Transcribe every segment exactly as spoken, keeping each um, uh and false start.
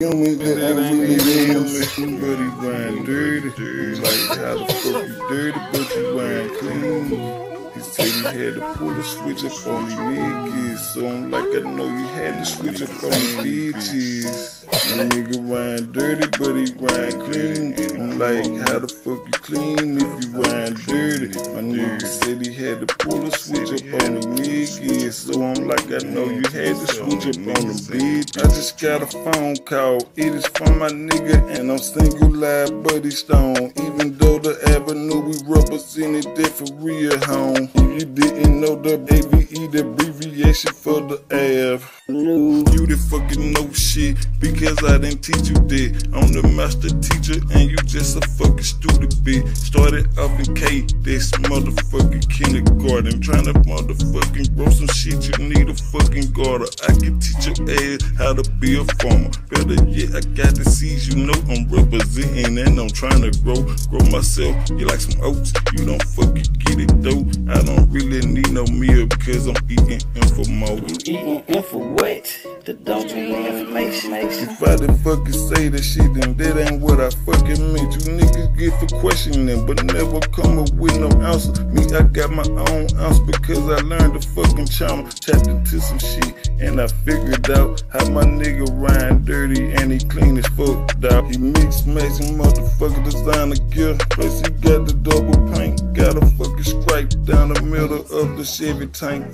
Humans that ain't really humans, but he rhyme dirty. Like how the fuck you dirty, but you rhyme clean. He said he had to pull the switch up on these niggas, so I'm like I know you had to switch up on these bitches. My nigga rhyme dirty, but he rhyme clean. I'm like how the fuck you clean if you rhyme dirty. My nigga said he had to pull the switch up on these niggas, so I'm like I know you had to switch up on them bitch. I just got a phone call. It is from my nigga, and I'm single live Buddy Stone. Even though the avenue we represented that for real home. If you didn't know the A V E, the abbreviation for the Ave. You the fucking know shit, because I didn't teach you that. I'm the master teacher, and you just a fucking student bitch. Started off in K, this motherfucking kindergarten. Tryna motherfucking grow some shit, you need a fucking garter. I can teach your ass how to be a farmer. Better yet, I got the seeds, you know I'm representing, and I'm trying to grow, grow myself. You like some oats, you don't fucking get it though. I don't really need no meal, because I'm eating info mode. You eating info what? That don't be information. If I didn't fucking say that shit, then that ain't what I fucking meant. You niggas get for questioning, but never come up with no answer. Me, I got my own answer, because I learned the fucking channel. Tapped into some shit, and I figured out how my nigga rhyme dirty, and he clean as fuck, dog. He mix matching motherfucker designer gear. Plus he got the double paint, got a fucking stripe down the middle of the Chevy tank.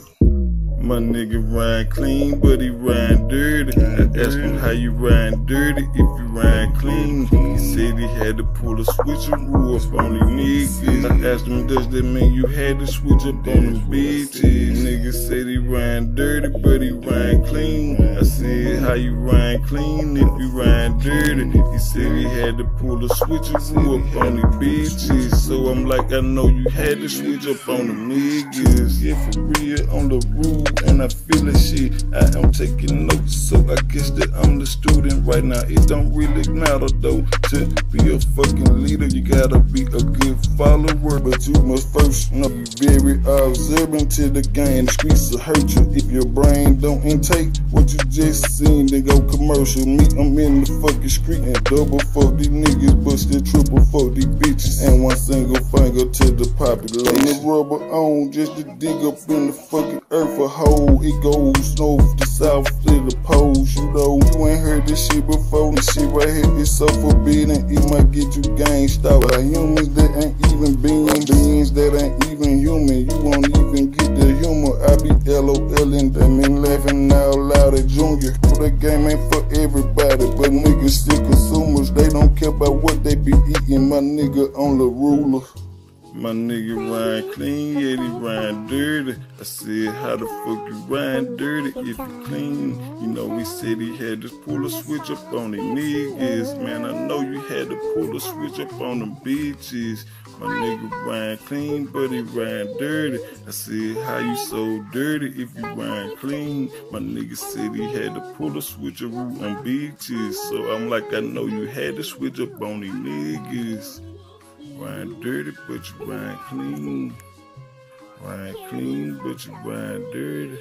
My nigga rhyme clean, but he rhyme dirty. I asked him how you rhyme dirty if you rhyme clean. He said he had to pull a switcheroo up on these niggas. I asked him, does that mean you had to switch up on them bitches? Nigga said he rhyme dirty, but he rhyme clean. I said, how you rhyme clean if you rhyme dirty? He said he had to pull a switcheroo up on these bitches. So I'm like, I know you had to switch up on them niggas. Yeah, for real, on the rule. And I feel that shit, I am taking notes, so I guess that I'm the student right now. It don't really matter though, to be a fucking leader, you gotta be a good follower. But you must first know, be very observant to the game. The streets will hurt you if your brain don't intake what you just seen, then go commercial. Me, I'm in the fucking street and double fuck these niggas, but still triple fuck these bitches. And one single finger to the population. And the rubber on just to dig up in the fucking earth a hole. It goes north to south to the poles. You know, you ain't heard this shit before. This shit right here is so forbidden, it might get you gang stopped by humans that ain't even beings, beings that ain't even human. You won't even get the humor. I be LOLing, that mean laughing out loud at Junior. The game ain't for everybody, but niggas still consumers. They don't care about what they be eating. My nigga on the ruler. My nigga rhyme clean, yet he rhyme dirty. I said, how the fuck you rhyme dirty if you clean? You know, he said he had to pull a switch up on the niggas. Man, I know you had to pull a switch up on them bitches. My nigga rhyme clean, but he rhyme dirty. I said, how you so dirty if you rhyme clean? My nigga said he had to pull a switcheroo on bitches. So I'm like, I know you had to switch up on these niggas. Rhyme dirty, but you rhyme clean. Rhyme clean, but you rhyme dirty.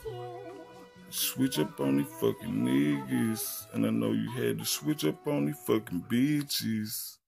Switch up on these fucking niggas. And I know you had to switch up on these fucking bitches.